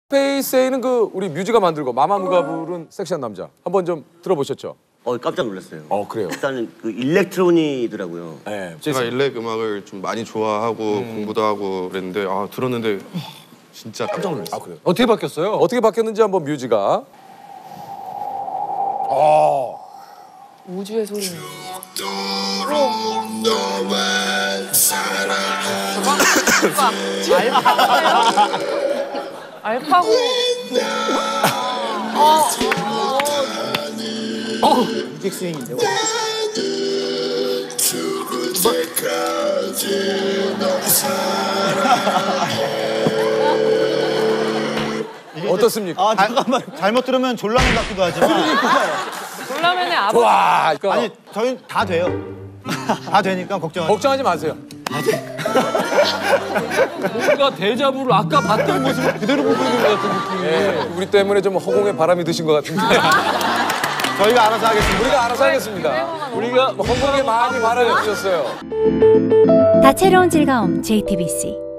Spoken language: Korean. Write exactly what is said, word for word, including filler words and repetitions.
페이스에는 그 우리 뮤지가 만들고 마마무가 부른 섹시한 남자 한번 좀 들어보셨죠? 어 깜짝 놀랐어요. 어 그래요. 일단은 그 일렉트로니더라고요. 네. 제가 일렉 음악을 좀 많이 좋아하고 음. 공부도 하고 그랬는데 아 들었는데 진짜 깜짝 놀랐어요. 아 그래요? 어떻게 바뀌었어요? 어떻게 바뀌었는지 한번 뮤지가. 어. 우주의 소리. 알파고예요? 알파고. 어. 어. 뮤직 스윙인데. 어떻습니까? 아 잠깐만 잘못 들으면 졸라맨 같기도 하지만 졸라맨의 아버지. 와, 그러니까 아니 저희 다 돼요. 다 되니까 걱정하지 걱정하지 마세요. 뭔가 데자부를 아까 봤던 모습을 그대로 보고 있는 것 같은 느낌이. 예, 우리 때문에 좀 허공에 바람이 드신 것 같은데. 저희가 알아서 하겠습니다. 우리가 알아서 하겠습니다. 우리가 허공에 많이 바람이 드셨어요. 다채로운 즐거움 제이티비씨.